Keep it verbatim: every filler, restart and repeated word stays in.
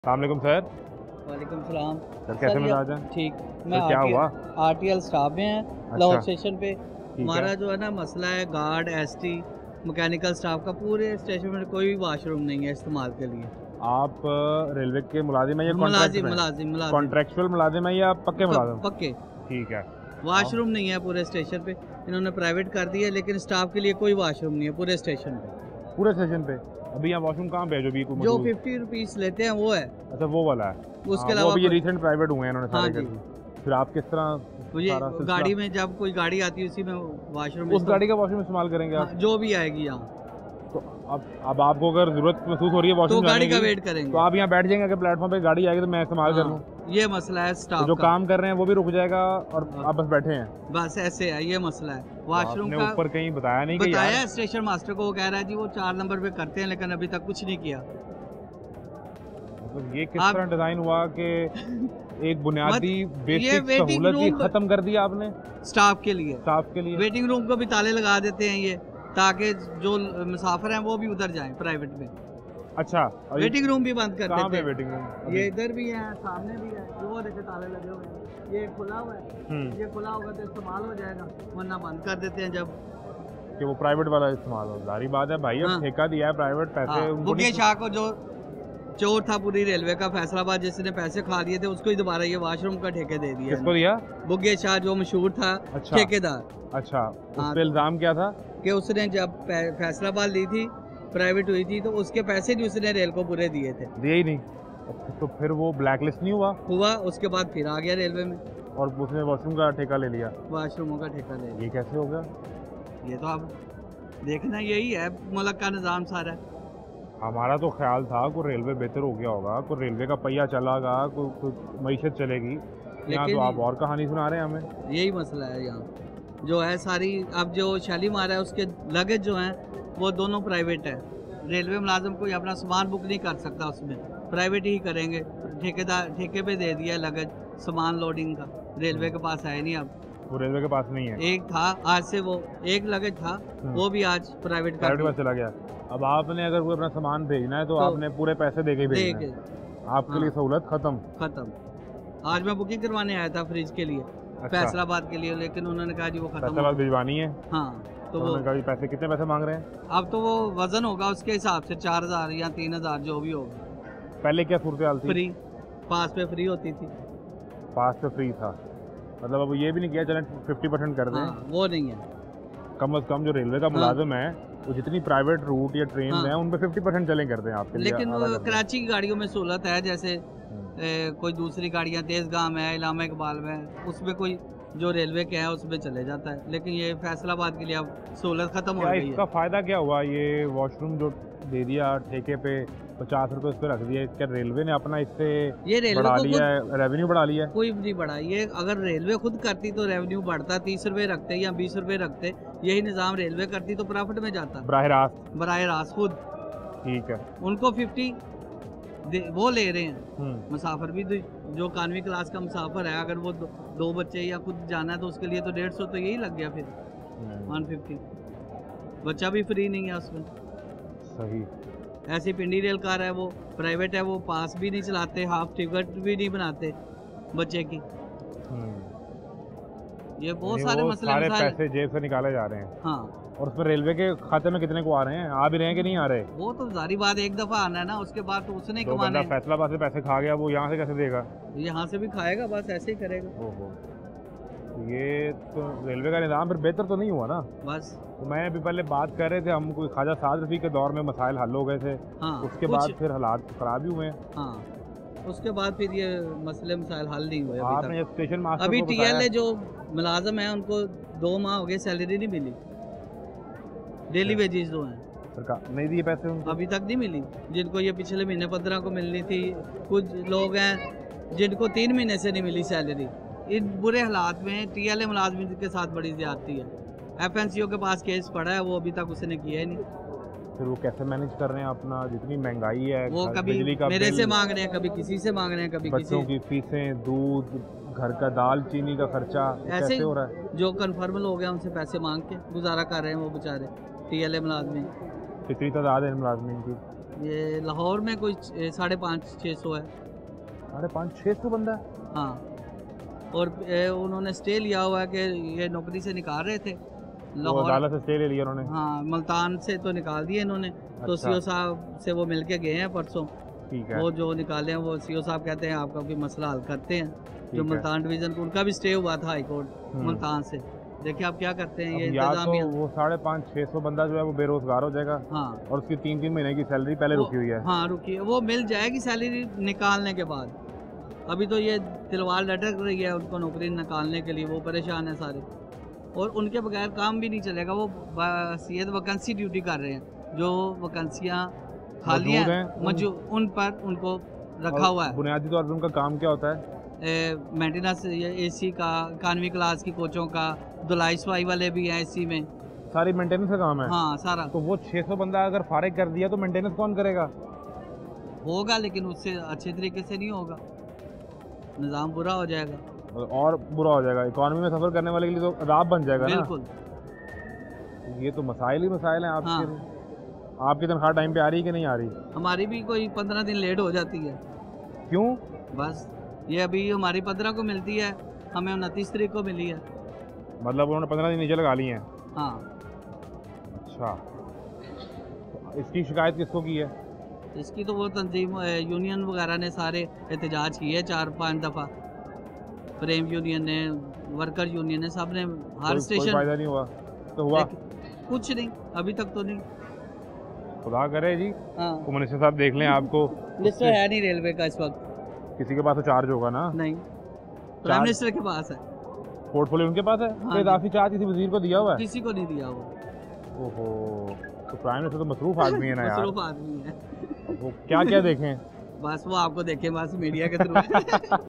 अस्सलामुअलैकुम सर। वालेकुम सलाम। सर कैसे मिजाज हैं? ठीक। मैं सर क्या हुआ? आरटीएल स्टाफ में हैं लाहौर अच्छा स्टेशन पे। ठीक हमारा है। जो है ना मसला है गार्ड एसटी मैकेनिकल स्टाफ का, पूरे स्टेशन में कोई वाशरूम नहीं है इस्तेमाल के लिए। आप अ, रेलवे के मुलाजिम हैं या कॉन्ट्रैक्ट मुलाजिम में? मुलाजिम मुलाजिम कॉन्ट्रैक्चुअल मुलाजिम है या पक्के प- मुलाजिम? पक्के। ठीक है। वाशरूम नहीं है पूरे स्टेशन पे, इन्होंने प्राइवेट कर दिया, लेकिन स्टाफ के लिए कोई वाशरूम नहीं है पूरे स्टेशन पे। पूरे स्टेशन पे अभी यहाँ वॉशरूम कहाँ पे है जो भी को जो मौजूद? फिफ्टी रुपीस लेते हैं वो है। अच्छा वो वाला है। उसके हाँ, वो अलावा अभी ये कोई- रिसेंट प्राइवेट हुए हैं इन्होंने हाँ सारे जी। करके। फिर आप किस तरह मुझे सारा सिलसिला? गाड़ी में जब कोई गाड़ी आती है उसी में वाशरूम उस गाड़ी का वॉशरूम इस्तेमाल करेंगे आप? हाँ, जो भी आएगी यहाँ तो अब अब आपको अगर जरूरत महसूस हो रही है तो वॉशरूम गाड़ी जाने का की, वेट करेंगे। तो आप यहाँ बैठ जाएंगे, अगर प्लेटफॉर्म पे गाड़ी आएगी तो मैं इस्तेमाल कर लूँ। हाँ, ये मसला है तो स्टाफ जो का। काम कर रहे हैं वो भी रुक जाएगा और हाँ। आप बस बैठे हैं। बस ऐसे है, ये मसला है वाशरूम आपने का। ऊपर कहीं बताया नहीं कि बताया यार स्टेशन मास्टर को, वो कह रहा है जी वो चार नंबर पे करते हैं, लेकिन अभी तक कुछ नहीं किया। मतलब ये किस आप- तरह डिजाइन हुआ कि एक बुनियादी ये बेसिक waiting सहूलत ही room- खत्म कर दी आपने स्टाफ के लिए स्टाफ के लिए? वेटिंग रूम को भी ताले लगा देते हैं ये, ताकि जो मुसाफिर हैं वो भी उधर जाएं प्राइवेट में। अच्छा और ये वेटिंग रूम भी बंद कर कहाँ देते पे हैं। Waiting room? ये इधर भी है, सामने भी है, वो देखे ताले लगे हुए हैं। ये खुला हुआ है, हम्म ये खुला होगा तो इस्तेमाल हो जाएगा, वरना बंद कर देते हैं जब। कि वो प्राइवेट वाला इस्तेमाल हो। जारी बात है भाई, अब हाँ। ठेका दिया है प्राइवेट, पैसे हाँ, उनको बुग्गे नहीं। शाह को जो चोर था पूरी रेलवे का, फैसलाबाद जिसने पैसे खा लिए थे, उसको ही दोबारा ये वाशरूम का ठेके दे दिया किसको है। दिया? बुग्गे शाह जो मशहूर था अच्छा। ठेकेदार, अच्छा उस हाँ, पे इल्जाम क्या था? कि उसने जब फै- फैसलाबाद ली थी, प्राइवेट हुई थी, तो उसके पैसे भी उसने रेल को पूरे दिए थे। दिए ही नहीं। तो फिर वो ब्लैक लिस्ट नहीं हुआ हुआ उसके बाद फिर आ गया रेलवे में, और उसने वॉशरूम का ठेका ले लिया? वाशरूमों का ठेका ले ये कैसे हो गया? लिया। ये तो अब देखना यही है, मुल्क का निज़ाम सारा। हमारा तो ख्याल था कोई रेलवे बेहतर हो गया होगा, कोई रेलवे का पहिया चलागा, कोई कोई मईशत चलेगी। यहाँ तो आप और कहानी सुना रहे हैं हमें। यही मसला है यहाँ जो है सारी। अब जो शालीमार है उसके लगेज जो हैं वो दोनों प्राइवेट है। रेलवे मुलाजिम कोई अपना सामान बुक नहीं कर सकता, उसमें प्राइवेट ही करेंगे। ठेकेदार ठेके पे दे दिया लगेज, सामान लोडिंग का, रेलवे के पास है नहीं। अब वो रेलवे के पास नहीं है। एक था, आज से वो एक लगेज था, वो भी आज प्राइवेट का प्राइवेट के पास चला गया। अब आपने अगर कोई अपना सामान भेजना है तो, तो आपने पूरे पैसे दे के ही दे भेजना के है। आपके लिए हाँ। सहूलत खत्म। खत्म। आज मैं बुकिंग करवाने आया था फ्रिज के लिए, अच्छा। फैसलाबाद के लिए, लेकिन उन्होंने कहा जी वो खत्म पैसे हो बाद भिजवानी है हाँ तो तो वो उन्होंने कहा भी पैसे कितने पैसे मांग रहे हैं? अब तो वो वजन होगा उसके हिसाब से, चार हजार या तीन हजार जो भी होगा। पहले क्या सूरत हाल थी? फ्री पास पे फ्री होती थी। पास पे फ्री था, मतलब अब ये भी नहीं किया चलें फिफ्टी परसेंट कर दें। हाँ, वो नहीं है। कम अज कम जो रेलवे का मुलाजिम है वो जितनी प्राइवेट रूट या ट्रेन हाँ। है उन पे फिफ्टी परसेंट चलें कर दें आपके लिए। लेकिन आला वो कर दें। कराची की गाड़ियों में सहूलत है, जैसे हम्म। ए, कोई दूसरी गाड़ियाँ तेजगाम है, इलामा इकबाल में, उसमें कोई जो रेलवे के है उसमें चले जाता है। लेकिन ये फैसलाबाद के लिए अब सहूलत खत्म हो क्या गई इसका है। फायदा क्या हुआ? ये वॉशरूम जो दे दिया ठेके पे, पचास रुपए उस पर रख दिए, क्या रेलवे ने अपना इससे ये रेलवे बढ़ा को लिया है, रेवेन्यू बढ़ा लिया है? कोई नहीं बढ़ा। ये अगर रेलवे खुद करती तो रेवेन्यू बढ़ता, तीस रुपए रखते या बीस रुपए रखते। यही निज़ाम रेलवे करती तो प्रॉफिट में जाता बराह रास्त। बराह रास्त खुद। ठीक है। उनको फिफ्टी वो ले रहे हैं हम्म। मुसाफिर भी। तो जो इकानवी क्लास का मुसाफिर है, अगर वो दो, दो बच्चे या खुद जाना है तो उसके लिए तो डेढ़ सौ तो यही लग गया, फिर हम्म, वन फिफ्टी। बच्चा भी फ्री नहीं है उसमें। सही। ऐसी पिंडी रेल कार है, वो प्राइवेट है, वो पास भी नहीं चलाते, हाफ टिकट भी नहीं बनाते बच्चे की। हम्म। ये बहुत नहीं, सारे वो मसले सारे मसाइल- पैसे जेब से निकाले जा रहे हैं। हाँ, और उसमें रेलवे के खाते में कितने को आ रहे हैं? आ भी रहे हैं कि नहीं आ रहे? वो तो जारी बात, एक दफा आना है ना, उसके बाद तो उसने जो कमाने बंदा फैसलाबाद से पैसे खा गया वो यहाँ से कैसे देगा? हैं। यहाँ से भी खाएगा, बस ऐसे ही करेगा ओहो, ये तो रेलवे का निज़ाम फिर बेहतर तो नहीं हुआ ना। बस। तो मैं अभी पहले बात कर रहे थे हम, कोई ख्वाजा साद रफ़ी के दौर में मसाइल हल हो गए थे, हाँ, उसके कुछ- बाद फिर हालात खराब ही हुए हैं। हाँ, उसके बाद फिर ये मसले मसाइल हल नहीं हुए अभी आपने तक। जब स्टेशन मास्टर अभी को बताया- टीएलए जो मुलाजम है उनको दो माह हो गए सैलरी नहीं मिली, डेली वेजेस जो हैं सरकार नहीं दिए पैसे उनको। अभी तक नहीं मिली। जिनको ये पिछले महीने पंद्रह को मिलनी थी, कुछ लोग हैं जिनको तीन महीने से नहीं मिली सैलरी। इन बुरे हालात में टीएलए मुलाजमिन के साथ बड़ी ज्यादती है। एफएनसीओ के पास केस पड़ा है, वो अभी तक उसने किया ही नहीं। फिर वो कैसे मैनेज कर रहे हैं अपना, जितनी महंगाई है, वो घर- कभी बिजली का मेरे बिल, से मांग रहे हैं, कभी किसी से मांग रहे हैं, कभी बच्चों किसी की फीसें, दूध, घर का दाल चीनी का खर्चा, ये ऐसे कैसे हो रहा है? जो कन्फर्म हो गया उनसे पैसे मांग के गुजारा कर रहे हैं वो बेचारे टीएलए मुलाजमिन। कितनी तादाद है मुलाजमीन की? ये लाहौर में कोई छ- साढ़े पाँच छः सौ है। साढ़े पाँच छः सौ बंदा है। हाँ, और ए, उन्होंने स्टे लिया हुआ है कि ये नौकरी से निकाल रहे थे वो लाहौर। अदालत से स्टे ले लिया उन्होंने। हाँ, मुल्तान से तो निकाल दिए इन्होंने। तो अच्छा। सीओ साहब से वो मिल के गए हैं परसों। ठीक है। वो जो निकाले हैं वो सीओ साहब कहते हैं आपका कोई मसला हल करते हैं। जो है। मुल्तान डिवीज़न को उनका भी स्टे हुआ था हाई कोर्ट हम्म। मुल्तान से। देखिए आप क्या करते हैं ये अब या तो इंतजामिया। वो साढ़े पाँच छः सौ बंदा जो है वो बेरोजगार हो जाएगा हाँ और उसकी तीन तीन महीने की सैलरी पहले वो- रुकी हुई है। हाँ रुकी है, वो मिल जाएगी सैलरी निकालने के बाद। अभी तो ये तिलवार लटक रही है उनको नौकरी निकालने के लिए, वो परेशान है सारे। और उनके बगैर काम भी नहीं चलेगा। वो सीएद वैकेंसी ड्यूटी कर रहे हैं, जो वैकेंसियाँ खाली मौजूद हैं हैं, उन- मौजू उन पर उनको रखा हुआ है। बुनियादी तौर पर उनका काम क्या होता है? मेंटेनेंस, एसी का, इकानवी क्लास की कोचों का, धुलाई सफाई वाले भी हैं एसी में। सारी मेंटेनेंस का काम है। हाँ सारा तो वो छः सौ बंदा अगर फारिग कर दिया तो मेंटेनेंस कौन करेगा? होगा, लेकिन उससे अच्छे तरीके से नहीं होगा, निज़ाम बुरा हो जाएगा। और बुरा हो जाएगा, इकॉनमी में सफर करने वाले के लिए तो अदाब बन जाएगा ना। बिल्कुल। ये तो मसाइल ही मसाइल हैं आपके। हाँ। आपकी तनख्वाह टाइम पे आ रही है कि नहीं आ रही? हमारी भी कोई पंद्रह दिन लेट हो जाती है। क्यों? बस ये अभी हमारी पंद्रह को मिलती है, हमें उनतीस तारीख को मिली है। मतलब उन्होंने पंद्रह दिन नीचे लगा लिए हैं। हाँ। अच्छा, तो इसकी शिकायत किसको की है? इसकी तो वो तंजीम अ, यूनियन वगैरह ने सारे एहतजाज किए चार पांच दफ़ा। फ्रेम यूनियन ने, वर्कर यूनियन ने, सब ने हर कोई, कोई स्टेशन। फायदा नहीं हुआ? तो हुआ कुछ नहीं, अभी तक तो नहीं। खुदा करे जी, हाँ, तो मिनिस्टर साहब देख लें आपको। लिस्ट तो है नहीं रेलवे का इस वक्त। किसी के पास तो चार्ज होगा ना? नहीं, प्राइम मिनिस्टर के पास है। पोर्टफोलियो उनके पास है? हाँ तो जी। इजाफी चार्ज किसी वजीर को दिया हुआ है? किसी को नहीं दिया वो। ओहो, तो प्राइम मिनिस्टर तो मसरूफ आदमी है ना यार। मसरूफ आदमी है। वो क्या क्या देखें? बस वो आपको देखें बस मीडिया के थ्रू।